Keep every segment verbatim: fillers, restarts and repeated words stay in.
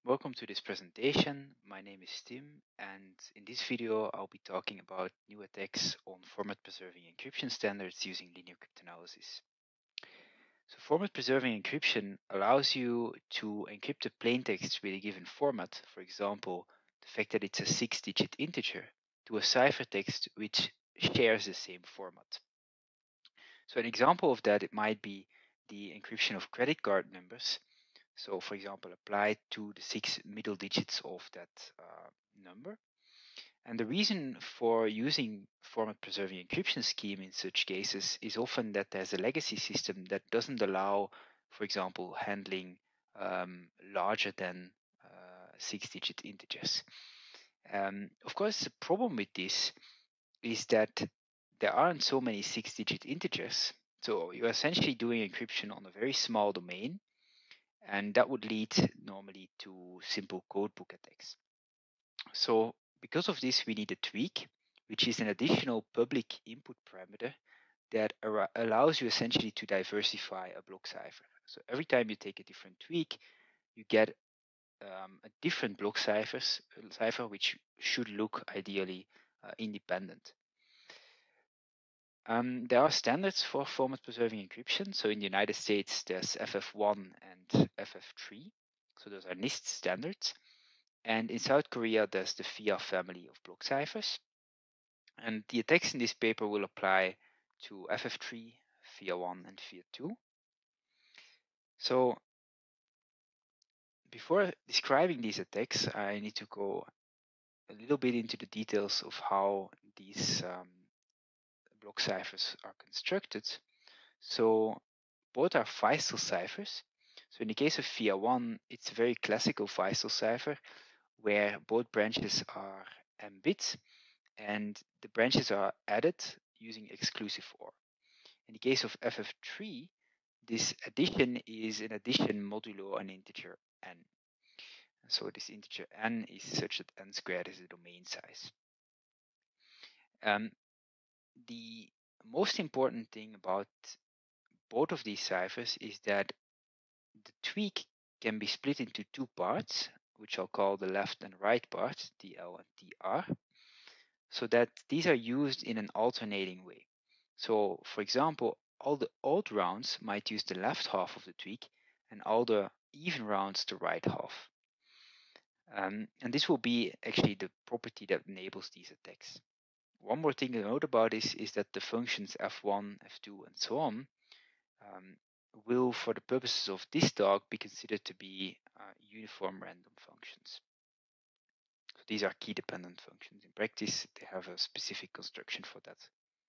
Welcome to this presentation. My name is Tim, and in this video, I'll be talking about new attacks on format-preserving encryption standards using linear cryptanalysis. So, format-preserving encryption allows you to encrypt a plain text with a given format, for example, the fact that it's a six-digit integer, to a ciphertext which shares the same format. So, an example of that it might be the encryption of credit card numbers. So, for example, applied to the six middle digits of that uh, number. And the reason for using format preserving encryption scheme in such cases is often that there's a legacy system that doesn't allow, for example, handling um, larger than uh, six digit integers. Um, of course, the problem with this is that there aren't so many six digit integers. So you're essentially doing encryption on a very small domain, and that would lead normally to simple codebook attacks. So because of this, we need a tweak, which is an additional public input parameter that ar- allows you essentially to diversify a block cipher. So every time you take a different tweak, you get um, a different block ciphers, cipher, which should look ideally uh, independent. Um, there are standards for format preserving encryption. So in the United States, there's F F one and F F three. So those are NIST standards. And in South Korea, there's the F I A family of block ciphers. And the attacks in this paper will apply to F F three, F I A one, and F I A two. So before describing these attacks, I need to go a little bit into the details of how these um, block ciphers are constructed. So both are Feistel ciphers. So in the case of F I A one, it's a very classical Feistel cipher where both branches are m bits and the branches are added using exclusive O R. In the case of F F three, this addition is an addition modulo an integer n. So this integer n is such that n squared is the domain size. Um, the most important thing about both of these ciphers is that the tweak can be split into two parts, which I'll call the left and right part, D L and D R, so that these are used in an alternating way. So, for example, all the odd rounds might use the left half of the tweak and all the even rounds the right half. Um, and this will be actually the property that enables these attacks. One more thing to note about this is that the functions f one, f two, and so on um, will, for the purposes of this talk, be considered to be uh, uniform random functions. So these are key-dependent functions. In practice, they have a specific construction for that.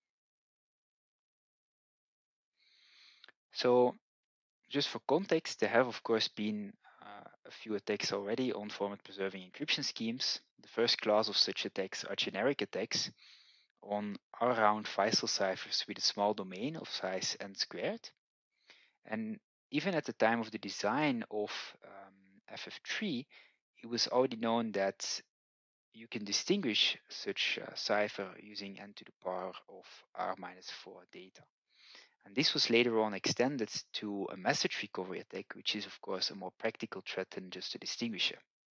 So just for context, there have, of course, been uh, a few attacks already on format-preserving encryption schemes. The first class of such attacks are generic attacks on R-round Feistel ciphers with a small domain of size n squared. And even at the time of the design of um, F F three, it was already known that you can distinguish such a cipher using n to the power of r minus four data. And this was later on extended to a message recovery attack, which is, of course, a more practical threat than just a distinguisher.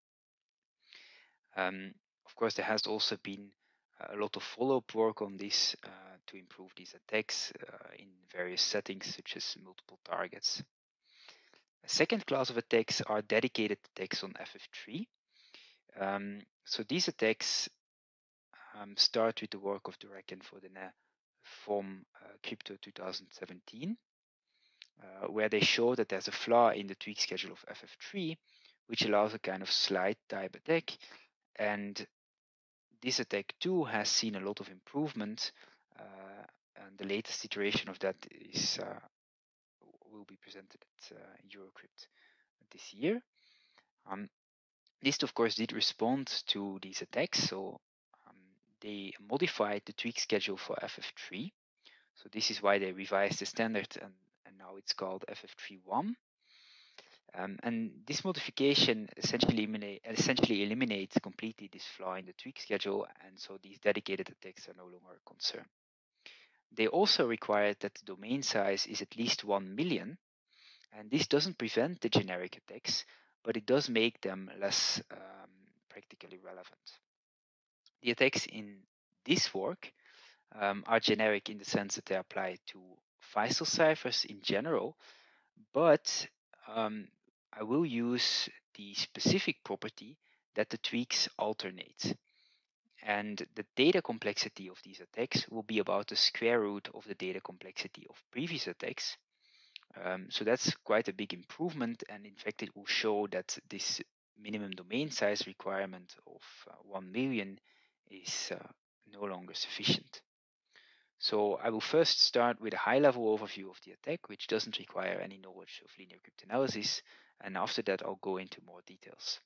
Um, of course, there has also been a lot of follow-up work on this uh, to improve these attacks uh, in various settings, such as multiple targets. A second class of attacks are dedicated attacks on F F three. Um, so these attacks um, start with the work of Durek and Faudenet from uh, Crypto two thousand seventeen. Uh, where they show that there's a flaw in the tweak schedule of F F three, which allows a kind of slide type attack. And this attack too has seen a lot of improvement. Uh, and the latest iteration of that is uh, will be presented at uh, Eurocrypt this year. Um, NIST, of course, did respond to these attacks, so um, they modified the tweak schedule for F F three. So this is why they revised the standard, and, and now it's called F F three one. Um, and this modification essentially eliminate, essentially eliminates completely this flaw in the tweak schedule, and so these dedicated attacks are no longer a concern. They also required that the domain size is at least one million, and this doesn't prevent the generic attacks, but it does make them less um, practically relevant. The attacks in this work um, are generic in the sense that they apply to Feistel ciphers in general, but um, I will use the specific property that the tweaks alternate. And the data complexity of these attacks will be about the square root of the data complexity of previous attacks. Um, so that's quite a big improvement, and in fact it will show that this minimum domain size requirement of uh, one million is uh, no longer sufficient. So I will first start with a high-level overview of the attack, which doesn't require any knowledge of linear cryptanalysis, and after that I'll go into more details.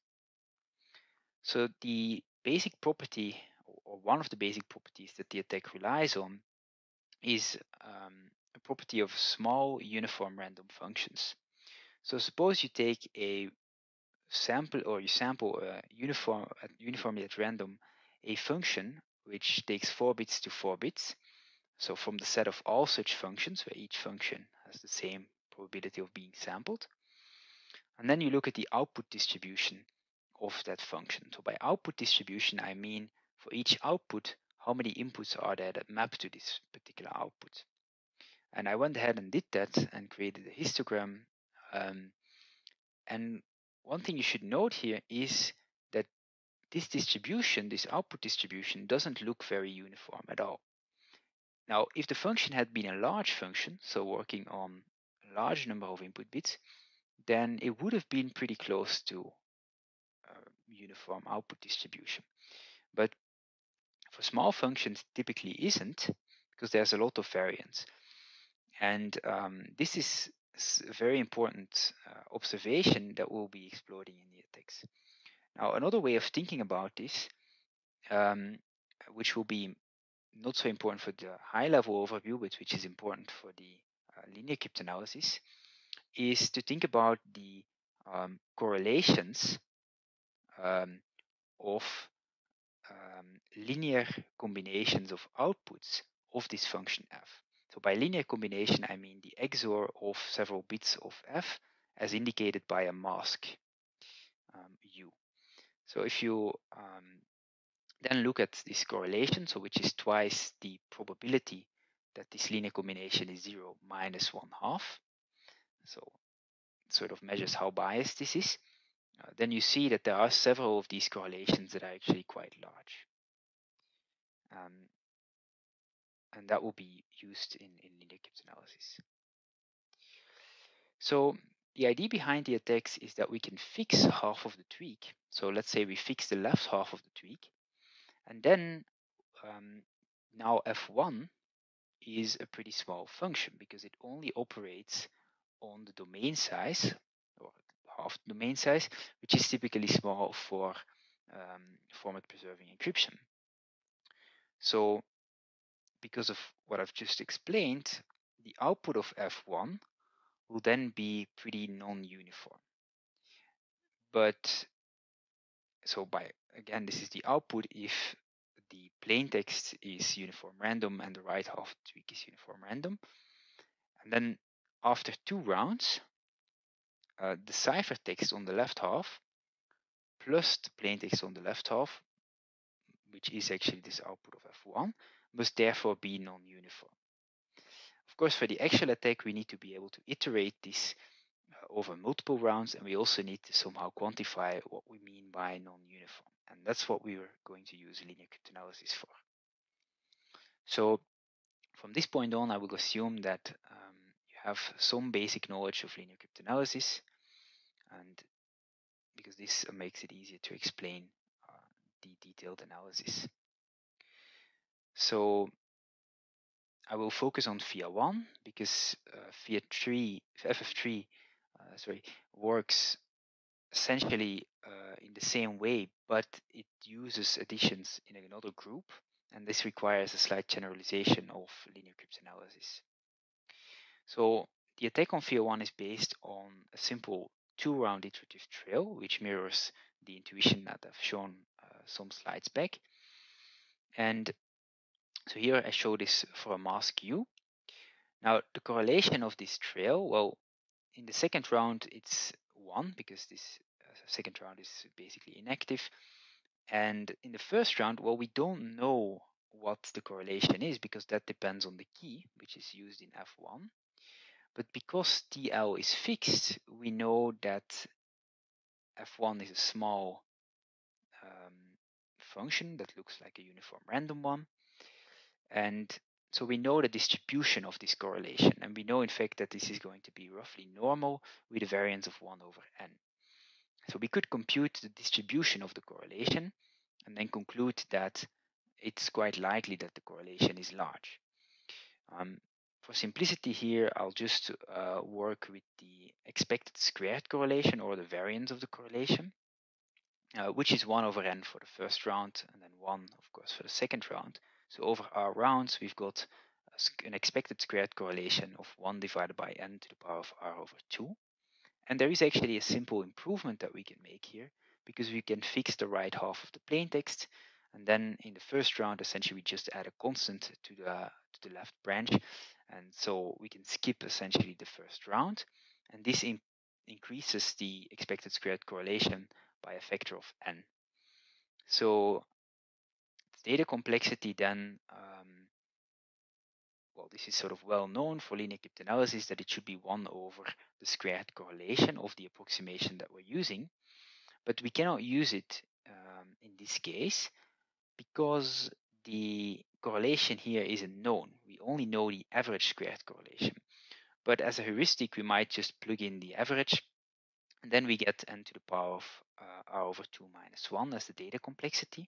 So the basic property, or one of the basic properties that the attack relies on, is um, a property of small uniform random functions. So suppose you take a sample, or you sample a uniform, uniformly at random, a function which takes four bits to four bits. So from the set of all such functions, where each function has the same probability of being sampled. And then you look at the output distribution of that function. So by output distribution, I mean for each output, how many inputs are there that map to this particular output. And I went ahead and did that and created a histogram. Um, and one thing you should note here is that this distribution, this output distribution, doesn't look very uniform at all. Now, if the function had been a large function, so working on a large number of input bits, then it would have been pretty close to uh, uniform output distribution. But for small functions, typically isn't, because there's a lot of variance. And um, this is a very important uh, observation that we'll be exploring in the attacks. Now, another way of thinking about this, um, which will be not so important for the high-level overview, but which is important for the uh, linear cryptanalysis, is to think about the um, correlations um, of um, linear combinations of outputs of this function f. So by linear combination, I mean the X O R of several bits of f as indicated by a mask um, u. So if you um, then look at this correlation, so which is twice the probability that this linear combination is zero minus one half, so it sort of measures how biased this is, uh, then you see that there are several of these correlations that are actually quite large. Um, and that will be used in, in linear cryptanalysis. So the idea behind the attacks is that we can fix half of the tweak. So let's say we fix the left half of the tweak, and then um, now f one is a pretty small function because it only operates on the domain size, or half the domain size, which is typically small for um, format preserving encryption. So because of what I've just explained, the output of f one will then be pretty non-uniform. But so by, again, this is the output if the plain text is uniform random and the right half tweak is uniform random. And then after two rounds, uh, the ciphertext on the left half plus the plain text on the left half, which is actually this output of f one, must therefore be non-uniform. Of course, for the actual attack, we need to be able to iterate this uh, over multiple rounds, and we also need to somehow quantify what we mean by non-uniform. And that's what we are going to use linear cryptanalysis for. So from this point on, I will assume that um, you have some basic knowledge of linear cryptanalysis, and because this makes it easier to explain uh, the detailed analysis. So I will focus on V I A one because uh, V I A three, F F three, uh, sorry, works essentially uh, in the same way, but it uses additions in another group, and this requires a slight generalization of linear cryptanalysis. So the attack on V I A one is based on a simple two-round iterative trail, which mirrors the intuition that I've shown uh, some slides back. And so here I show this for a mask U. Now the correlation of this trail, well, in the second round it's one because this uh, second round is basically inactive. And in the first round, well, we don't know what the correlation is because that depends on the key, which is used in F one. But because T L is fixed, we know that F one is a small um, function that looks like a uniform random one. And so we know the distribution of this correlation. And we know, in fact, that this is going to be roughly normal with a variance of one over n. So we could compute the distribution of the correlation and then conclude that it's quite likely that the correlation is large. Um, for simplicity here, I'll just uh, work with the expected squared correlation or the variance of the correlation, uh, which is one over n for the first round and then one, of course, for the second round. So over r rounds, we've got an expected squared correlation of one divided by n to the power of r over two. And there is actually a simple improvement that we can make here because we can fix the right half of the plaintext. And then in the first round, essentially, we just add a constant to the, to the left branch. And so we can skip essentially the first round. And this in, increases the expected squared correlation by a factor of n. So the data complexity then, um, well, this is sort of well known for linear cryptanalysis that it should be one over the squared correlation of the approximation that we're using. But we cannot use it um, in this case because the correlation here isn't known. We only know the average squared correlation. But as a heuristic, we might just plug in the average, and then we get n to the power of uh, r over two minus one as the data complexity.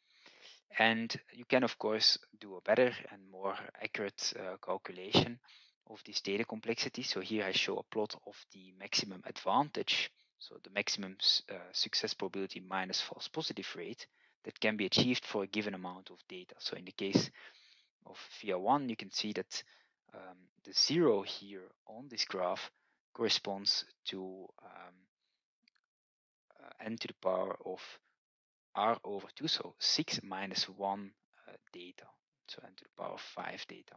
And you can, of course, do a better and more accurate uh, calculation of this data complexity. So here I show a plot of the maximum advantage, so the maximum uh, success probability minus false positive rate that can be achieved for a given amount of data. So in the case of V R one, you can see that um, the zero here on this graph corresponds to um, uh, n to the power of r over two, so six minus one uh, data, so n to the power of five data.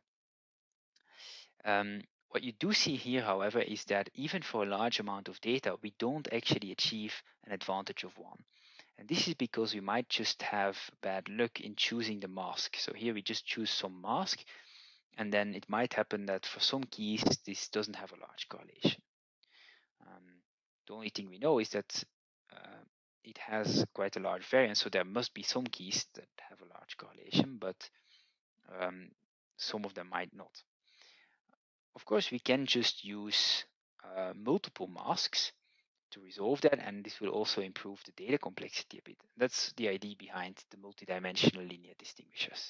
Um, what you do see here, however, is that even for a large amount of data, we don't actually achieve an advantage of one. And this is because we might just have bad luck in choosing the mask. So here we just choose some mask, and then it might happen that for some keys, this doesn't have a large correlation. Um, the only thing we know is that uh, it has quite a large variance, so there must be some keys that have a large correlation, but um, some of them might not. Of course, we can just use uh, multiple masks to resolve that, and this will also improve the data complexity a bit. That's the idea behind the multidimensional linear distinguishers.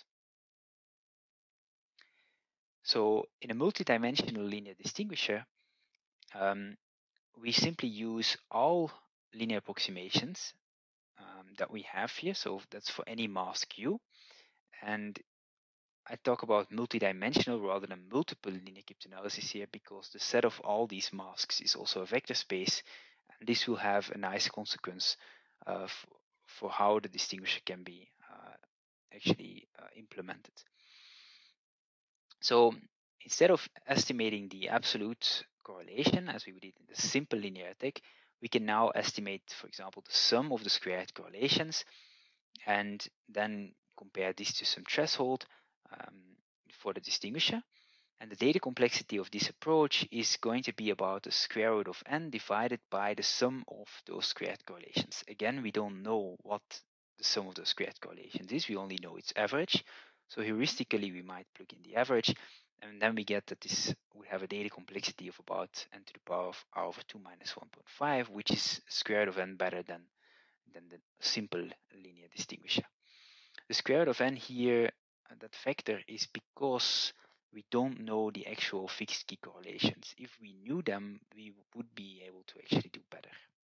So in a multidimensional linear distinguisher, um, we simply use all linear approximations um, that we have here. So that's for any mask U. And I talk about multidimensional rather than multiple linear cryptanalysis here because the set of all these masks is also a vector space. And this will have a nice consequence uh, for how the distinguisher can be uh, actually uh, implemented. So instead of estimating the absolute correlation as we did in the simple linear attack, we can now estimate, for example, the sum of the squared correlations and then compare this to some threshold um, for the distinguisher. And the data complexity of this approach is going to be about the square root of n divided by the sum of those squared correlations. Again, we don't know what the sum of those squared correlations is. We only know its average. So heuristically, we might plug in the average, and then we get that this would have a data complexity of about n to the power of r over two minus one point five, which is square root of n better than, than the simple linear distinguisher. The square root of n here, uh, that factor, is because we don't know the actual fixed key correlations. If we knew them, we would be able to actually do better.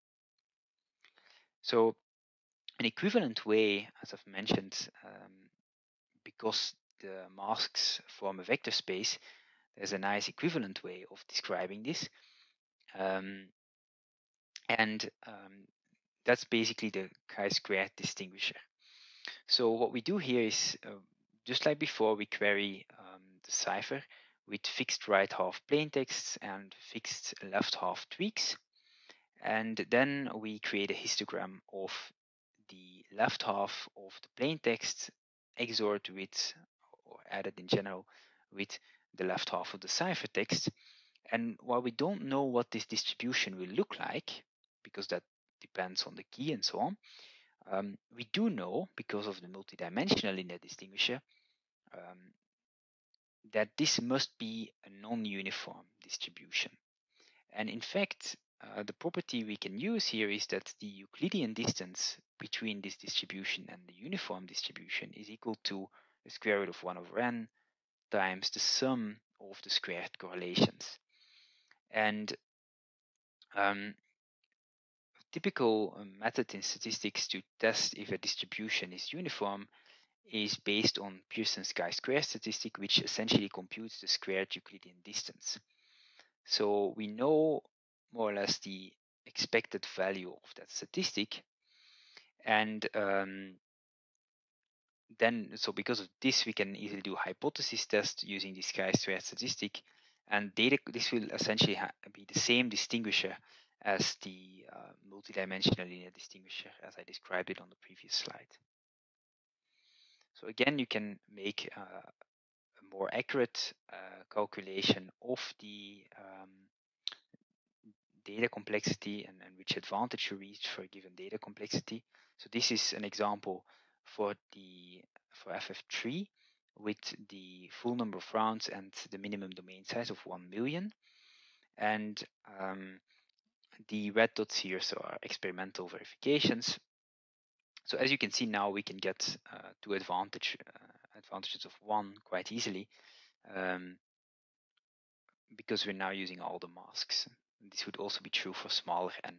So an equivalent way, as I've mentioned, um, because the masks form a vector space, there's a nice equivalent way of describing this. Um, and um, that's basically the chi-squared distinguisher. So what we do here is, uh, just like before, we query um, the cipher with fixed right half plaintexts and fixed left half tweaks. And then we create a histogram of the left half of the plain text X O R'd with, or added in general, with the left half of the ciphertext. And while we don't know what this distribution will look like, because that depends on the key and so on, um, we do know, because of the multidimensional linear distinguisher, um, that this must be a non-uniform distribution. And in fact, uh, the property we can use here is that the Euclidean distance between this distribution and the uniform distribution is equal to the square root of one over n times the sum of the squared correlations. And um, a typical method in statistics to test if a distribution is uniform is based on Pearson's chi-square statistic, which essentially computes the squared Euclidean distance. So we know more or less the expected value of that statistic, and um, then so because of this we can easily do hypothesis test using this chi-square statistic, and data this will essentially be the same distinguisher as the uh, multidimensional linear distinguisher as I described it on the previous slide. So again, you can make uh, a more accurate uh, calculation of the um, data complexity and, and which advantage you reach for a given data complexity. So this is an example for the for F F three with the full number of rounds and the minimum domain size of one million. And um, the red dots here so are experimental verifications. So as you can see now, we can get uh, to advantage uh, advantages of one quite easily. Um, because we're now using all the masks. This would also be true for smaller n.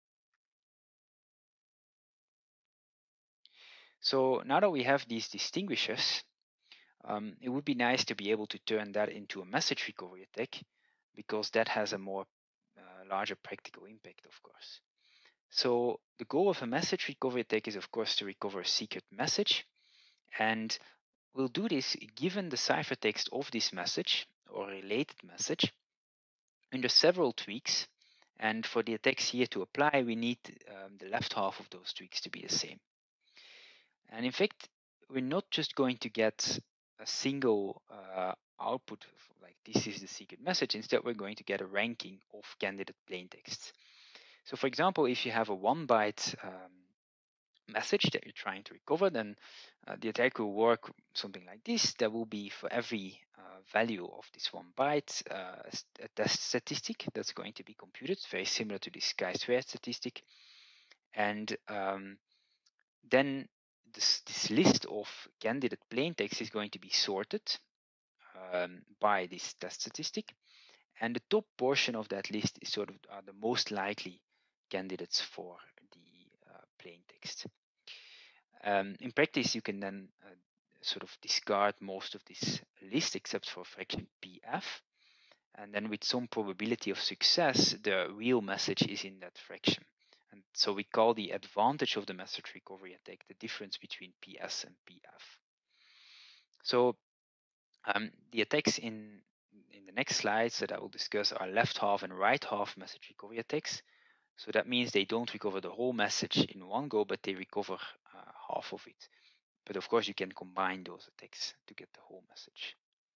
So now that we have these distinguishers, um, it would be nice to be able to turn that into a message recovery attack, because that has a more uh, larger practical impact, of course. So the goal of a message recovery attack is, of course, to recover a secret message. And we'll do this given the ciphertext of this message or related message under several tweaks. And for the attacks here to apply, we need um, the left half of those tweaks to be the same. And in fact, we're not just going to get a single uh, output like this is the secret message. Instead, we're going to get a ranking of candidate plaintexts. So for example, if you have a one byte um, message that you're trying to recover, then uh, the attack will work something like this. There will be for every uh, value of this one byte uh, a test statistic that's going to be computed, very similar to this chi-square statistic. And um, then this, this list of candidate plaintext is going to be sorted um, by this test statistic. And the top portion of that list is sort of are the most likely candidates for the uh, plaintext. Um, in practice, you can then uh, sort of discard most of this list except for fraction P F. And then with some probability of success, the real message is in that fraction. And so we call the advantage of the message recovery attack the difference between P S and P F. So um, the attacks in, in the next slides that I will discuss are left half and right half message recovery attacks. So that means they don't recover the whole message in one go, but they recover uh, half of it. But of course, you can combine those attacks to get the whole message.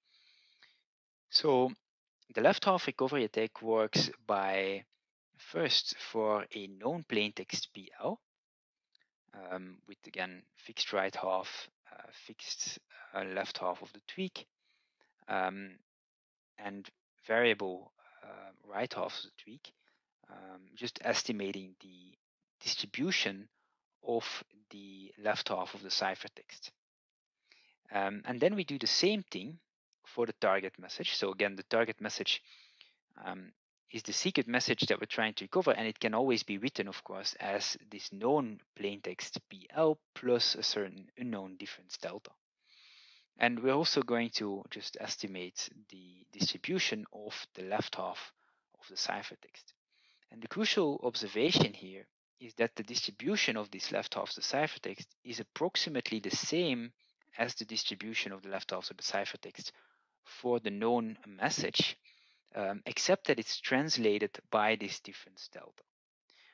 So the left half recovery attack works by first for a known plaintext P L um, with again fixed right half, uh, fixed uh, left half of the tweak, um, and variable uh, right half of the tweak, um, just estimating the distribution of the left half of the ciphertext. Um, and then we do the same thing for the target message. So again, the target message um, is the secret message that we're trying to recover, and it can always be written, of course, as this known plaintext P L plus a certain unknown difference delta. And we're also going to just estimate the distribution of the left half of the ciphertext. And the crucial observation here is that the distribution of this left half of the ciphertext is approximately the same as the distribution of the left half of the ciphertext for the known message, um, except that it's translated by this difference delta.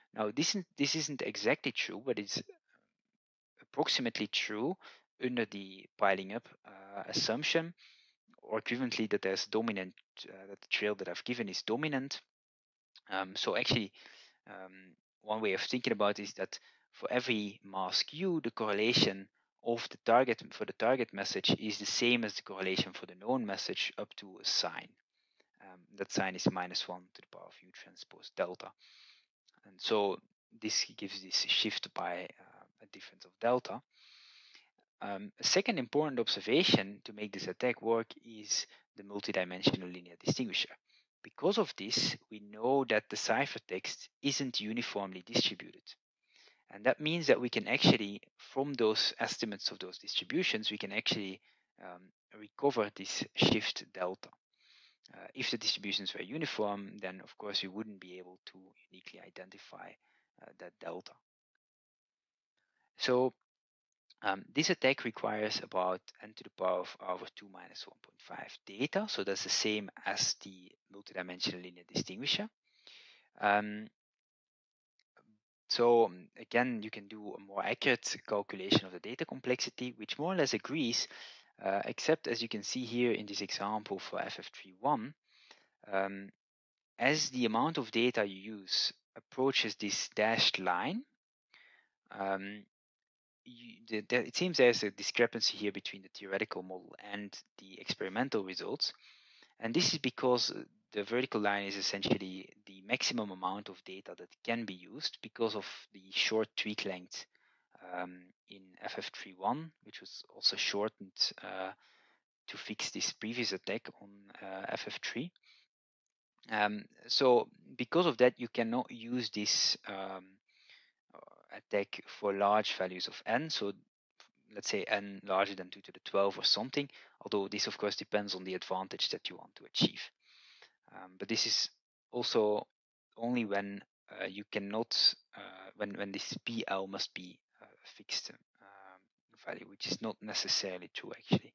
Now, this isn't, this isn't exactly true, but it's approximately true under the piling up uh, assumption, or equivalently that there's dominant, uh, that the trail that I've given is dominant. Um, so actually, um, one way of thinking about it is that for every mask u, the correlation of the target for the target message is the same as the correlation for the known message up to a sign. Um, that sign is minus one to the power of u transpose delta. And so this gives this shift by uh, a difference of delta. Um, a second important observation to make this attack work is the multidimensional linear distinguisher. Because of this, we know that the ciphertext isn't uniformly distributed. And that means that we can actually, from those estimates of those distributions, we can actually um, recover this shift delta. Uh, if the distributions were uniform, then of course we wouldn't be able to uniquely identify uh, that delta. So um, this attack requires about n to the power of r over two minus one point five data. So that's the same as the multidimensional linear distinguisher. Um, so um, again, you can do a more accurate calculation of the data complexity, which more or less agrees, uh, except as you can see here in this example for F F three one, um, as the amount of data you use approaches this dashed line, um, you, the, the, it seems there's a discrepancy here between the theoretical model and the experimental results. And this is because the vertical line is essentially the maximum amount of data that can be used because of the short tweak length um, in F F three one, which was also shortened uh, to fix this previous attack on uh, F F three. Um, so because of that, you cannot use this um, attack for large values of n. So let's say n larger than two to the twelve or something, although this of course depends on the advantage that you want to achieve. Um, but this is also only when uh, you cannot, uh, when, when this P L must be a fixed um, value, which is not necessarily true actually.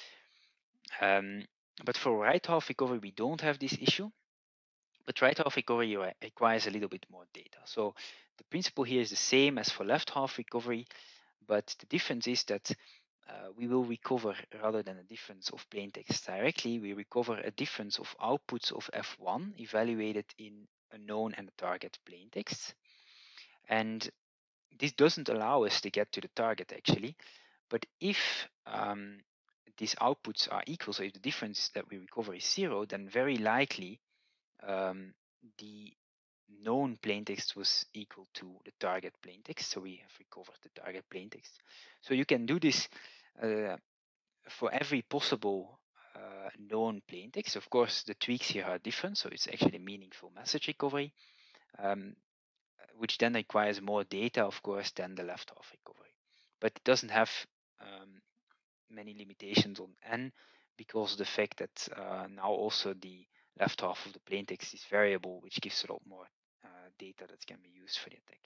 Um, but for right half recovery, we don't have this issue. But right half recovery requires a little bit more data. So the principle here is the same as for left half recovery, but the difference is that uh, we will recover, rather than a difference of plain text directly, we recover a difference of outputs of F one evaluated in a known and a target plain text. And this doesn't allow us to get to the target actually, but if um, these outputs are equal, so if the difference that we recover is zero, then very likely um, the known plaintext was equal to the target plaintext. So we have recovered the target plaintext. So you can do this uh, for every possible uh, known plaintext. Of course, the tweaks here are different, so it's actually meaningful message recovery, um, which then requires more data, of course, than the left half recovery. But it doesn't have um, many limitations on n because of the fact that uh, now also the left half of the plaintext is variable, which gives a lot more uh, data that can be used for the attack.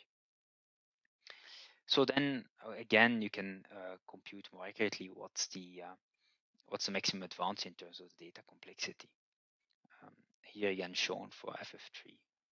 So then uh, again, you can uh, compute more accurately what's the uh, what's the maximum advance in terms of the data complexity. Um, here again shown for F F three.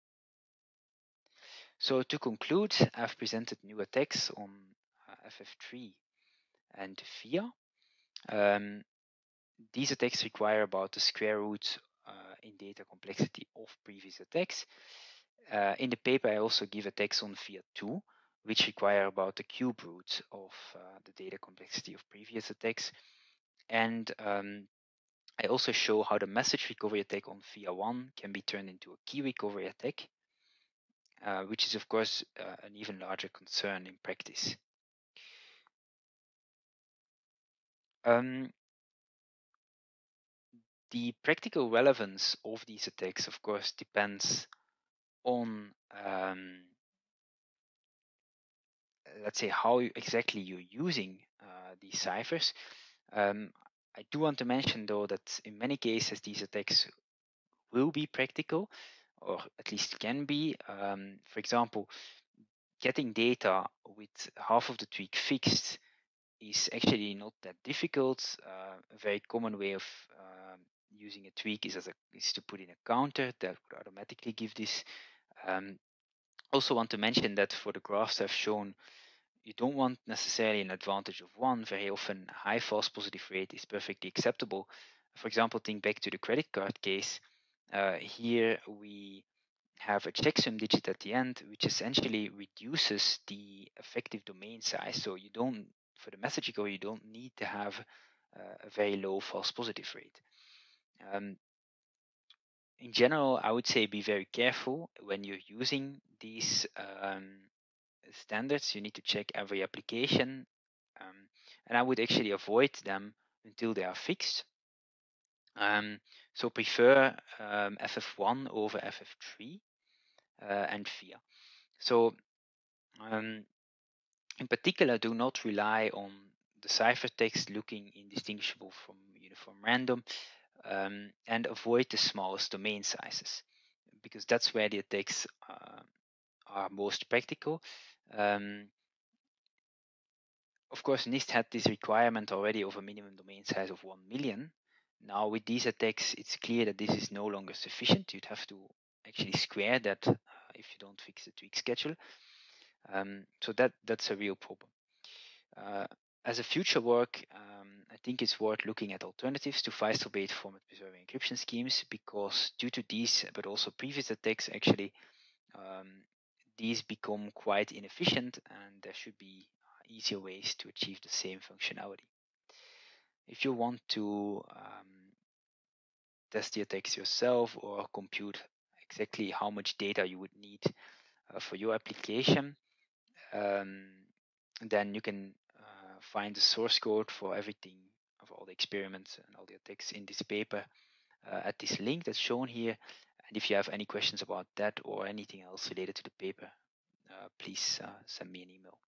So to conclude, I've presented new attacks on uh, F F three and V I A. Um, these attacks require about the square root uh, in data complexity of previous attacks. Uh, in the paper, I also give attacks on V I A two, which require about the cube root of uh, the data complexity of previous attacks. And um, I also show how the message recovery attack on V I A one can be turned into a key recovery attack, uh, which is of course uh, an even larger concern in practice. Um, the practical relevance of these attacks, of course, depends on, um, let's say, how exactly you're using uh, these ciphers. Um, I do want to mention, though, that in many cases, these attacks will be practical, or at least can be. Um, for example, getting data with half of the tweak fixed is actually not that difficult. Uh, a very common way of um, using a tweak is as a is to put in a counter that would automatically give this. Um, Also want to mention that for the graphs I've shown, you don't want necessarily an advantage of one. Very often, high false positive rate is perfectly acceptable. For example, think back to the credit card case. Uh, here we have a checksum digit at the end, which essentially reduces the effective domain size. So you don't, for the message echo, you don't need to have uh, a very low false positive rate. Um, in general, I would say be very careful when you're using these um, standards. You need to check every application, um, and I would actually avoid them until they are fixed. Um, so prefer um, F F one over F F three uh, and V I A. So um, in particular, do not rely on the ciphertext looking indistinguishable from uniform random, um, and avoid the smallest domain sizes, because that's where the attacks uh, are most practical. Um, of course, NIST had this requirement already of a minimum domain size of one million. Now, with these attacks, it's clear that this is no longer sufficient. You'd have to actually square that uh, if you don't fix the tweak schedule. Um, so that that's a real problem. Uh, as a future work, um, I think it's worth looking at alternatives to FISO-based format preserving encryption schemes, because due to these, but also previous attacks, actually, um, these become quite inefficient, and there should be easier ways to achieve the same functionality. If you want to um, test the attacks yourself or compute exactly how much data you would need uh, for your application, um, then you can uh, find the source code for everything, of all the experiments and all the attacks in this paper uh, at this link that's shown here. And if you have any questions about that or anything else related to the paper, uh, please uh, send me an email.